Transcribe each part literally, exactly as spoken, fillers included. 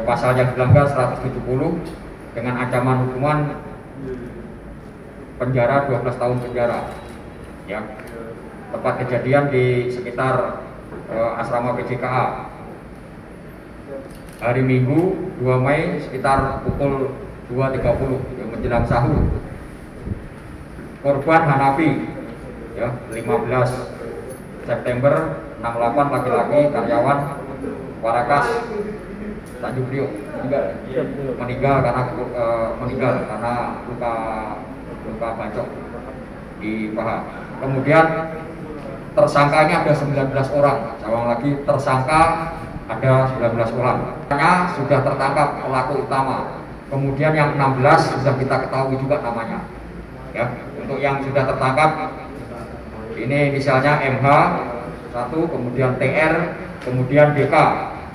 pasal yang dilanggar seratus tujuh puluh dengan ancaman hukuman penjara dua belas tahun penjara. Ya, tempat kejadian di sekitar uh, asrama P J K A. Hari Minggu dua Mei sekitar pukul dua tiga puluh yang menjelang sahur. Korban Hanafi, ya, lima belas September enam puluh delapan, laki-laki, karyawan Warakas Tanjung Priok, meninggal, meninggal karena uh, meninggal karena luka luka bacok di paha. Kemudian tersangkanya ada sembilan belas orang, sawang lagi tersangka ada sembilan belas orang. Hanya sudah tertangkap pelaku utama. Kemudian yang enam belas sudah kita ketahui juga namanya. Ya, untuk yang sudah tertangkap ini misalnya M H satu, kemudian T R, kemudian D K.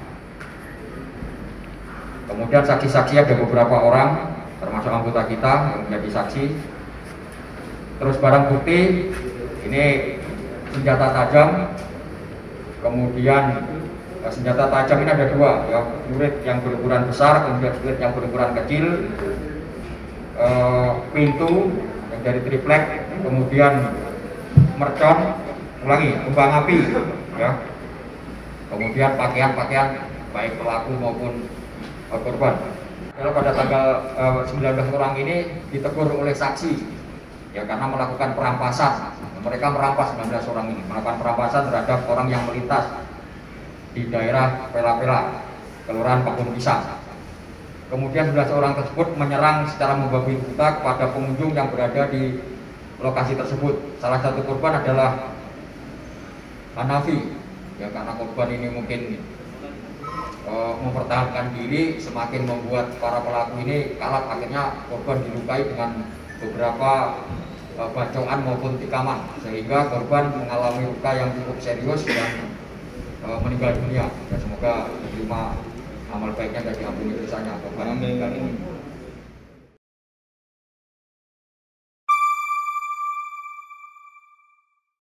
Kemudian saksi-saksi ada beberapa orang, termasuk anggota kita yang menjadi saksi. Terus barang bukti ini senjata tajam, kemudian senjata tajam ini ada dua, ya, murid yang berukuran besar, kemudian murid yang berukuran kecil, e, pintu yang dari triplek, kemudian mercon, ulangi, kembang api, ya, kemudian pakaian-pakaian baik pelaku maupun e, korban. Kalau pada tanggal e, sembilan belas orang ini ditegur oleh saksi, ya, karena melakukan perampasan. Mereka merampas sembilan belas orang ini, melakukan perampasan terhadap orang yang melintas di daerah Pela-Pela, Kelurahan Pakun Pisang. Kemudian sebelas orang tersebut menyerang secara membabi buta kepada pengunjung yang berada di lokasi tersebut. Salah satu korban adalah Hanafi, ya, karena korban ini mungkin e, mempertahankan diri, semakin membuat para pelaku ini kalap. Akhirnya korban dilukai dengan beberapa e, bacokan maupun tikaman, sehingga korban mengalami luka yang cukup serius dan meninggal dunia. Ya, semoga diterima amal baiknya dan diampuni dosanya korban meninggal ini.